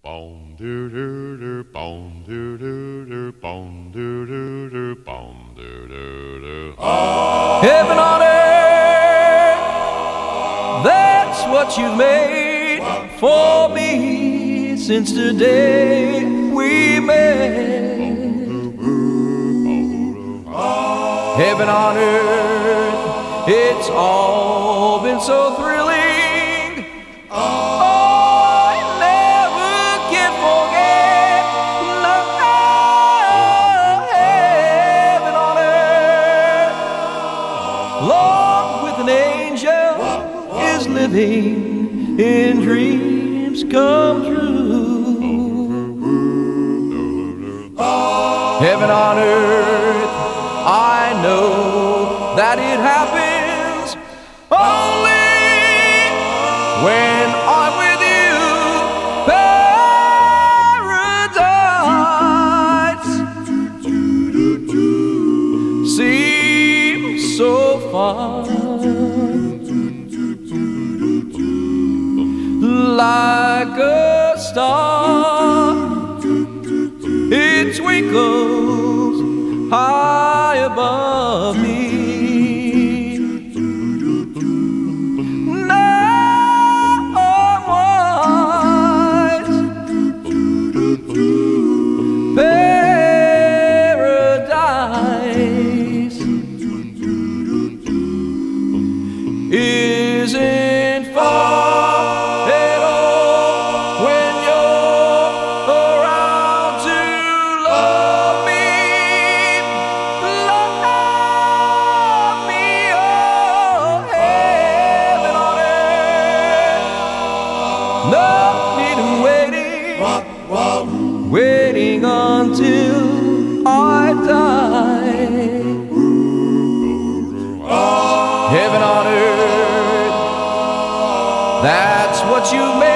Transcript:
Bom doo doo doo, bom doo doo doo, bom doo doo doo, bom doo doo doo. Heaven on earth, that's what you've made for me since the day we met. Heaven on earth, it's all been so thrilling. Lord, with an angel is living in dreams come true. Heaven on earth, I know that it happens only when I'm with you. Paradise seems so far, like a star, it twinkles high above me. Paradise isn't far at all when you're around to love me, oh, heaven on earth. No need waiting until I die. Heaven on earth, that's what you made